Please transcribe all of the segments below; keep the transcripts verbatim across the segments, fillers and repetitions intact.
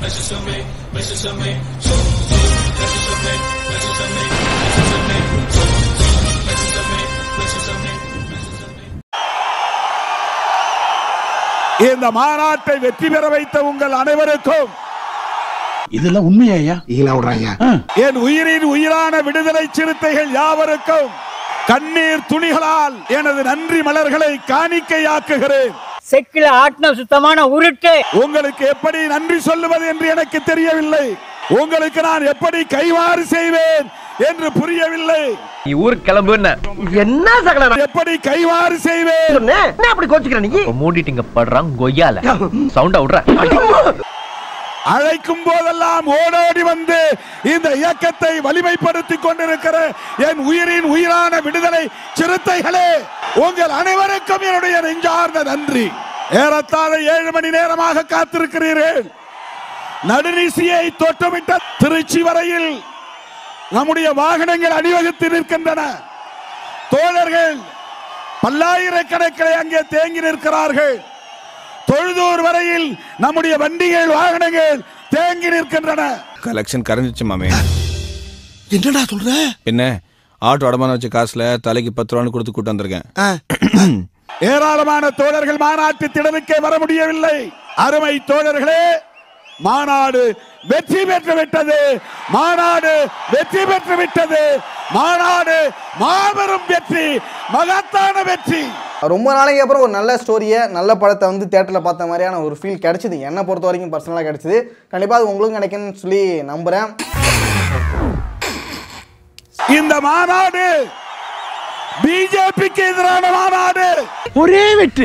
இந்த மாநாட்டை வெற்றி பெற வைத்த உங்கள் அனைவருக்கும் இதெல்லாம் உண்மையா? என் உயிரின் உயிரான விடுதலை சிறுத்தைகள் யாவருக்கும் கண்ணீர் துணிகளால் எனது நன்றி மலர்களை காணிக்கையாக்குகிறேன். செக்கில ஆட்டின சுத்தமான உருட்டு. உங்களுக்கு எப்படி நன்றி சொல்லுவது என்று எனக்கு தெரியவில்லை. உங்களுக்கு நான் எப்படி கைவாறு செய்வேன் என்று புரியவில்லை. ஊருக்கு கிளம்பு. என்ன சகல எப்படி கைவாறு செய்வேன்? அப்படி கோச்சுக்கிற நீ மூடிட்டிங்க படுறான் கொய்யால சவுண்டா விடுற. அழைக்கும் போதெல்லாம் ஓடோடி வந்து இந்த இயக்கத்தை வலிமைப்படுத்திக் கொண்டிருக்கிற என் உயிரின் உயிரான விடுதலை சிறுத்தைகளே, உங்கள் அனைவருக்கும் என்னுடைய நெஞ்சார்ந்த நன்றி. ஏறத்தாழ ஏழு மணி நேரமாக காத்திருக்கிறீர்கள். நடுநிசியை தொட்டுவிட்ட திருச்சி வரையில் நம்முடைய வாகனங்கள் அணிவகுத்து நிற்கின்றன. தோழர்கள் பல்லாயிரக்கணக்கில் அங்கே தேங்கி நிற்கிறார்கள். தொழுதூர் வரையில் நம்முடைய வண்டிகள் வாகனங்கள் தேங்கி நிற்கின்றன. கலெக்ஷன் கரைஞ்சிச்சு மாமே. என்னடா சொல்ற? என்ன ஆட்டோ அடமான வச்ச காசுல தலைக்கு பத்து ரூபான்னு கொடுத்து கூட்டு வந்திருக்கேன். ஏராளமான தோழர்கள் மாநாட்டு திடலுக்கே வர முடியவில்லை. அருமை தோழர்களே, மாநாடு வெற்றி பெற்று விட்டது. மாநாடு வெற்றி பெற்று விட்டது. மாநாடு மாபெரும் வெற்றி, மகத்தான வெற்றி. ரொம்ப நாளைக்கு அப்புறம் ஒரு நல்ல ஸ்டோரியை, நல்ல படத்தை வந்து தியேட்டரில் பார்த்த மாதிரியான ஒரு ஃபீல் கிடைச்சிது. என்னை பொறுத்த வரைக்கும் பர்சனலாக கிடைச்சிது. கண்டிப்பாக அது உங்களுக்கும் கிடைக்குன்னு சொல்லி நம்புகிறேன். இந்த மாநாடு பிஜேபிக்கு எதிரான மாநாடு. ஒரே வெற்றி.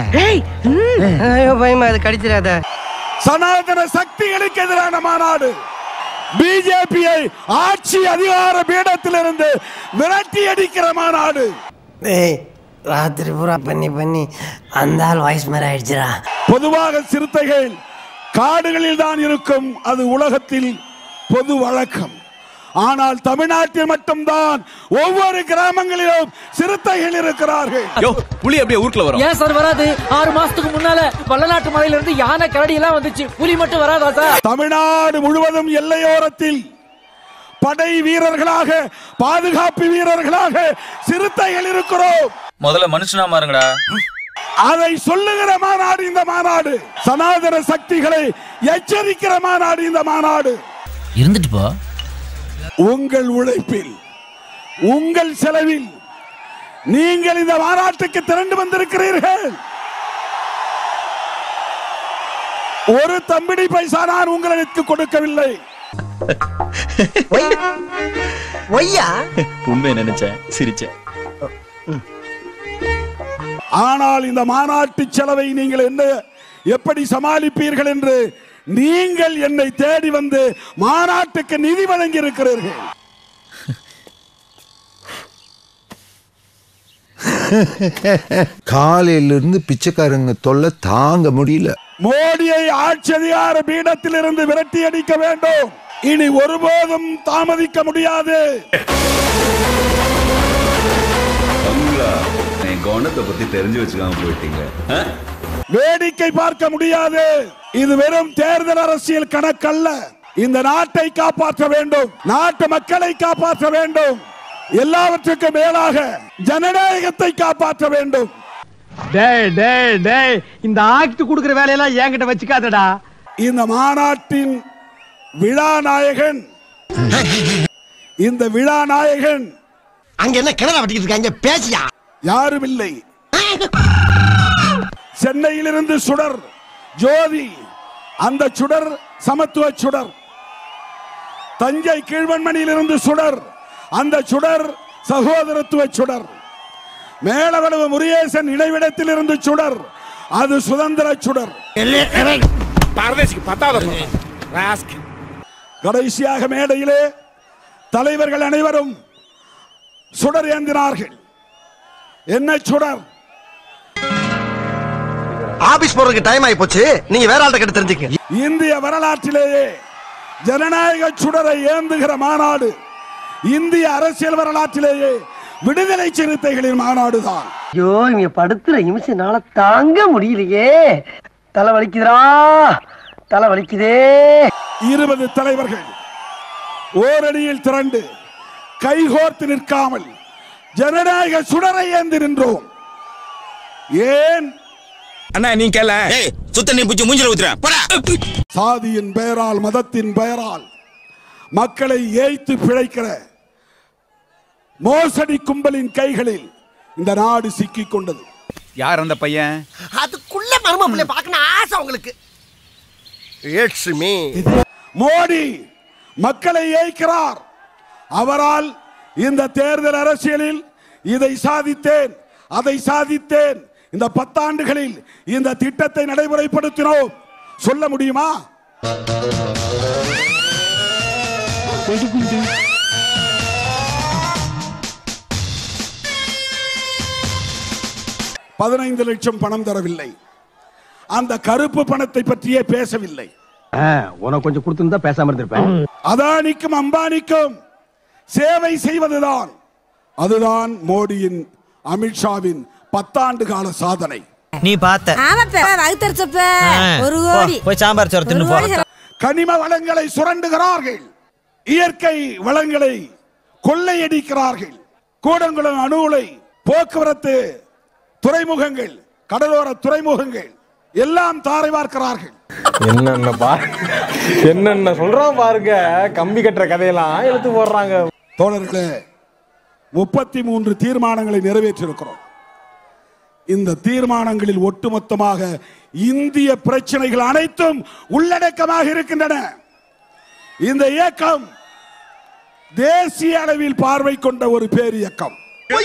பயமா அது கடிச்சிடாத. சனாதன சக்திகளுக்கு எதிரான மாநாடு. பிஜேபியை ஆட்சி அதிகார பீடத்திலிருந்து விரட்டி அடிக்கிற மாநாடு. ராத்திரி பூரா பண்ணி பண்ணி அந்த ஆள் வாய்ஸ் மாதிரி ஆயிடுச்சுடா. பொதுவாக சிறுத்தைகள் காடுகளில் தான் இருக்கும், அது உலகத்தில் பொது வழக்கம். ஆனால் தமிழ்நாட்டில் மட்டும்தான் ஒவ்வொரு கிராமங்களிலும் சிறுத்தைகள் இருக்கிறார்கள். புலி அப்படியே ஊருக்குள்ள வரும். ஏன் சார் வராது? ஆறு மாசத்துக்கு முன்னால வல்லநாட்டு மலையில இருந்து யானை கரடி எல்லாம் வந்துச்சு, புலி மட்டும் வராதா சார்? தமிழ்நாடு முழுவதும் எல்லையோரத்தில் படை வீரர்களாக, பாதுகாப்பு வீரர்களாக சிறுத்தைகள் இருக்கிறோம். முதல்ல மனுஷனா மாறுங்கடா. அதை சொல்லுகிற மாநாடு இந்த மாநாடு. சனாதன சக்திகளை எச்சரிக்கிற மாநாடு இந்த மாநாடு. இருந்துட்டு போ. உங்கள் உழைப்பில், உங்கள் செலவில் நீங்கள் இந்த மாநாட்டுக்கு திரண்டு வந்திருக்கிறீர்கள். ஒரு தம்பிடி பைசா நான் உங்களுக்கு கொடுக்கவில்லை. உண்மை நினைச்சேன், சிரிச்சேன். ஆனால் இந்த மாநாட்டு செலவை நீங்கள் என்ன எப்படி சமாளிப்பீர்கள் என்று நீங்கள் என்னை தேடி வந்து மாநாட்டுக்கு நிதி வழங்கி இருக்கிறீர்கள். காலையிலிருந்து பிச்சைக்காரங்க தொல்லை தாங்க முடியல. மோடியை ஆட்சி அதிகார பீடத்தில் இருந்து விரட்டி அடிக்க வேண்டும். இனி ஒருபோதும் தாமதிக்க முடியாது. கவனத்தை பத்தி தெரிஞ்சு வச்சுக்காம போயிட்டீங்க. வேடிக்கை பார்க்க முடியாது. இது வெறும் தேர்தல் அரசியல் கணக்கல்ல. இந்த நாட்டை காப்பாற்ற வேண்டும், நாட்டு மக்களை காப்பாற்ற வேண்டும், எல்லாவற்றுக்கும் மேலாக ஜனநாயகத்தை காப்பாற்ற வேண்டும். டேய் டேய் டேய், இந்த ஆக்ட் குடுக்குற வேலையெல்லாம் என்கிட்ட வச்சுக்காதடா. இந்த மாநாட்டின் விழா நாயகன், இந்த விழா நாயகன் அங்க என்ன கிணறு வெட்டிட்டு இருக்காங்க, பேசியா? யாரும் இல்லை. சென்னையிலிருந்து சுடர் ஜோதி, அந்த சுடர் சமத்துவ சுடர். தஞ்சை கீழ்வன்மணியிலிருந்து சுடர், அந்த சுடர் சகோதரத்துவ சுடர். மேலவளவு முருகேசன் இடைவிடத்தில் இருந்து சுடர், அது சுதந்திர சுடர். கடைசியாக மேடையிலே தலைவர்கள் அனைவரும் சுடர் ஏந்தினார்கள். என்ன சுடர்? ஆபீஸ் போறதுக்கு டைம் ஆயி போச்சு, நீங்க வேற ஆள்கிட்ட கேட்டு தெரிஞ்சுக்க. இந்திய வரலாற்றிலேயே ஜனநாயக சுடரை ஏந்துகிற மாநாடு இந்திய அரசியல் வரலாற்றிலேயே விடுதலை சிறுத்தைகளின் மாநாடு தான். ஐயோ, இங்க படுத்துற நிமிஷம்னால தாங்க முடியலையே, தலை வலிக்குதுடா, தலை வலிக்குதே. இருபது தலைவர்கள் ஓரடியில் திரண்டு கைகோர்த்து நிற்காமல் ஜனநாயக சுடரை ஏந்தி நின்றோம். ஏன் அண்ணா நீ கேள சுத்த நீ புடிச்சு மூஞ்சில ஊத்துற. சாதியின் பெயரால் மதத்தின் பெயரால் மக்களை ஏய்த்து பிழைக்கிற மோசடி கும்பலின் கைகளில் இந்த நாடு சிக்கிக் கொண்டது. யார் அந்த பையன்? அதுக்குள்ள மர்மம் பிள்ளை பார்க்கணும் ஆசை உங்களுக்கு. It's me. மோடி மக்களை ஏய்க்கிறார். அவரால் இந்த தேர்தல் அரசியலில் இதை சாதித்தேன் அதை சாதித்தேன், இந்த பத்தாண்டுகளில் இந்த திட்டத்தை நடைமுறைப்படுத்தினோம் சொல்ல முடியுமா? பதினைந்து லட்சம் பணம் தரவில்லை. அந்த கருப்பு பணத்தை பற்றியே பேசவில்லை. உனக்கு கொஞ்சம் கொடுத்திருந்தா பேசாம இருந்திருப்பேன். அதானிக்கும் அம்பானிக்கும் சேவை செய்வதுதான், அதுதான் மோடியின் அமித்ஷாவின் பத்தாண்டு கால சாதனை. நீ பார்த்த ஒரு கோடி போய் சாம்பார் சோறு தின்னு போ. கனிம வளங்களை சுரண்டுகிறார்கள், இயற்கை வளங்களை கொள்ளையடிக்கிறார்கள், கூடங்குளம் அணு உலை, போக்குவரத்து துறைமுகங்கள், கடலோர துறைமுகங்கள் எல்லாம் தாரை பார்க்கிறார்கள். என்னென்ன பா என்னென்ன சொல்றோம் பாருங்க. கம்பி கட்டுற கதையெல்லாம் எடுத்து போடுறாங்க. தோழர்களே, முப்பத்தி மூன்று தீர்மானங்களை நிறைவேற்றியிருக்கிறோம். இந்த தீர்மானங்களில் ஒட்டுமொத்தமாக இந்திய பிரச்சனைகள் அனைத்தும் உள்ளடக்கமாக இருக்கின்றன. இந்த இயக்கம் தேசிய அளவில் பார்வை கொண்ட ஒரு பேர் இயக்கம்.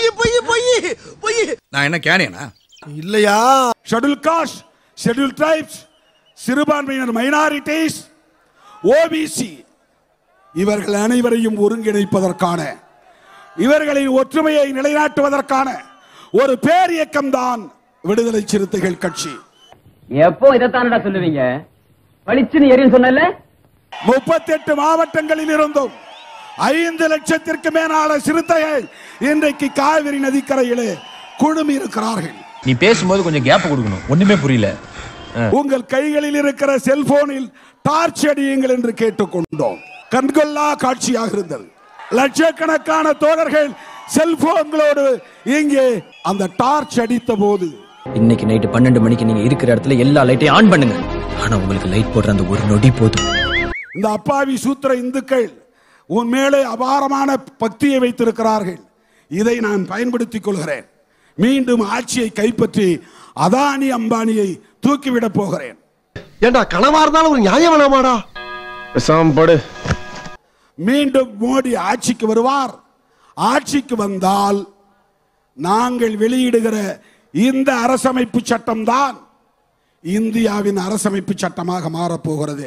நான் என்ன கேனியனா இல்லையா? ஷெட்யூல் காஸ்ட், ஷெட்யூல் ட்ரைப்ஸ், சிறுபான்மையினர் மைனாரிட்டிஸ், ஓபிசி இவர்கள் அனைவரையும் ஒருங்கிணைப்பதற்கான, இவர்களின் ஒற்றுமையை நிலைநாட்டுவதற்கான ஒரு பேர் இயக்கம் தான் விடுதலை சிறுத்தைகள் கட்சி. எப்போ இதைத்தானடா சொல்லுவீங்க? பளிச்சுன்னு எரியும் சொன்னல. முப்பத்தி எட்டு மாவட்டங்களில் இருந்தும் ஐந்து லட்சத்திற்கு மேலான சிறுத்தைகள் இன்றைக்கு காவிரி நதிக்கரையிலே குழுமி இருக்கிறார்கள். நீ பேசும்போது கொஞ்சம் கேப் கொடுக்கணும், ஒண்ணுமே புரியல. உங்கள் கைகளில் இருக்கிற செல்போனில் டார்ச் அடியுங்கள் என்று கேட்டுக்கொண்டோம். கண்கொள்ளா காட்சியாக இருந்தது. லட்சக்கணக்கான தோழர்கள் செல்போன்களோடு இங்கே அந்த டார்ச் அடித்த போது, இன்னைக்கு நைட்டு பன்னெண்டு மணிக்கு நீங்க இருக்கிற இடத்துல எல்லா லைட்டையும் ஆன் பண்ணுங்க. ஆனா உங்களுக்கு லைட் போடுற அந்த ஒரு நொடி போதும். இந்த அப்பாவி சூத்திர இந்துக்கள் உன் மேலே அபாரமான பக்தியை வைத்திருக்கிறார்கள். இதை நான் பயன்படுத்திக் கொள்கிறேன். மீண்டும் ஆட்சியை கைப்பற்றி அதானி அம்பானியை தூக்கிவிட போகிறேன். ஏண்டா கனவா இருந்தாலும் ஒரு நியாயம் வேணாமாடா? மீண்டும் மோடி ஆட்சிக்கு வருவார். ஆட்சிக்கு வந்தால் நாங்கள் வெளியிடுகிற இந்த அரசமைப்பு சட்டம் தான் இந்தியாவின் அரசமைப்பு சட்டமாக மாறப்போகிறது.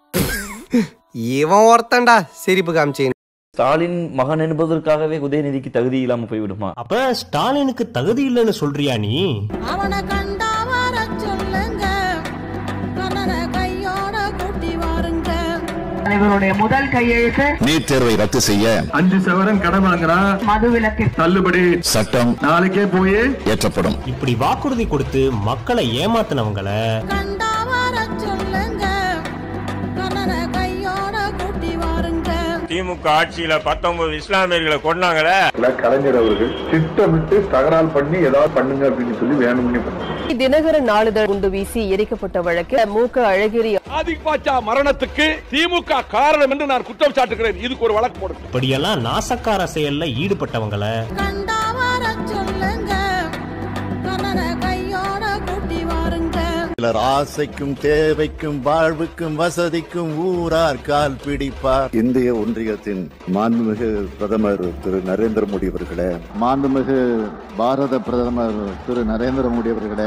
இவன் ஒருத்தன்டா சிரிப்பு காமிச்சேன். ஸ்டாலின் மகன் என்பதற்காகவே உதயநிதிக்கு தகுதி இல்லாம போய்விடுமா? அப்ப ஸ்டாலினுக்கு தகுதி இல்லைன்னு சொல்றியா நீ? அவனை கண்டா வர சொல்லுங்க, கண்ணனை கையோட கூட்டி வாருங்க. இவருடைய முதல் கையெழுத்து நீட் தேர்வை ரத்து செய்ய அஞ்சு சவரன் கடன் வாங்குறா, மதுவிலக்கு தள்ளுபடி சட்டம் நாளைக்கே போய் ஏற்றப்படும். இப்படி வாக்குறுதி கொடுத்து மக்களை ஏமாத்தினவங்களை கண்டா வர சொல்லுங்க, கண்ணனை கையோட கூட்டி வாருங்க. திமுக ஆட்சியில பத்தொன்பது இஸ்லாமியர்களை கொண்டாங்களே, கலைஞர் அவர்கள் திட்டமிட்டு தகராறு பண்ணி ஏதாவது பண்ணுங்க அப்படின்னு சொல்லி வேணும்னு பண்ணாங்க. தினகரன் நாளிதழ் குண்டு வீசி எரிக்கப்பட்ட வழக்கு மூக்க அழகிரி ஆதிபாச்சா மரணத்துக்கு திமுக காரணம் என்று நான் குற்றம் சாட்டுகிறேன். இதுக்கு ஒரு வழக்கு போடுங்க. இப்படியெல்லாம் நாசக்கார செயல்ல ஈடுபட்டவங்களை கண்டா வர சொல்லுங்க, கண்ணனை கையோட கூட்டி வாருங்க. சிலர் ஆசைக்கும் தேவைக்கும் வாழ்வுக்கும் வசதிக்கும் ஊரார் கால் பிடிப்பார். இந்திய ஒன்றியத்தின் மாண்புமிகு பிரதமர் திரு நரேந்திர மோடி அவர்களே, மாண்புமிகு பாரத பிரதமர் திரு நரேந்திர மோடி அவர்களே,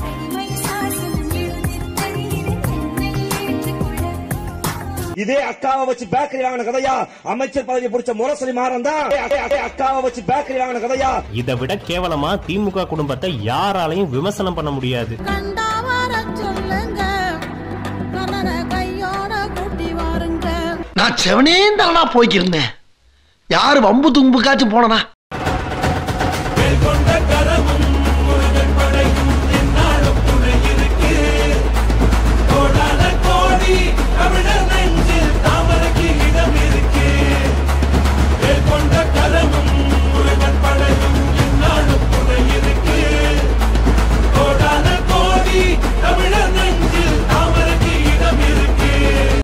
இதே அக்காவை வச்சு பேக்கரி வாங்கின கதையா அமைச்சர் பதவி பிடிச்ச முரசொலி மாறன் தான் அக்காவை வச்சு பேக்கரி வாங்கின கதையா. இதை விட கேவலமா திமுக குடும்பத்தை யாராலையும் விமர்சனம் பண்ண முடியாது. கண்டா வர சொல்லுங்க, கண்ணனை கையோட கூட்டி வாருங்க. நான் செவனே தானா போய்க்கிருந்தேன். யாரு வம்பு தும்புக்காச்சும் போனா